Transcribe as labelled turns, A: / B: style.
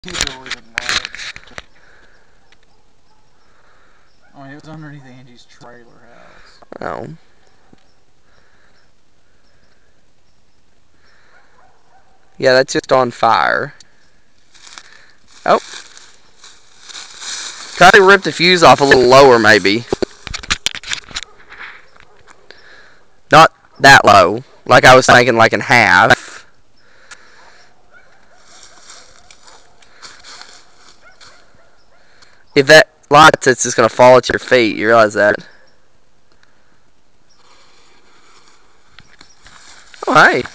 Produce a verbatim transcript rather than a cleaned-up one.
A: He really didn't like it. I mean, it was underneath Angie's trailer house.
B: Oh. Yeah, that's just on fire. Oh. Try to rip the fuse off a little lower, maybe. Not that low. Like I was thinking, like in half. If that lights, it's just going to fall at your feet. You realize that? Oh, hey.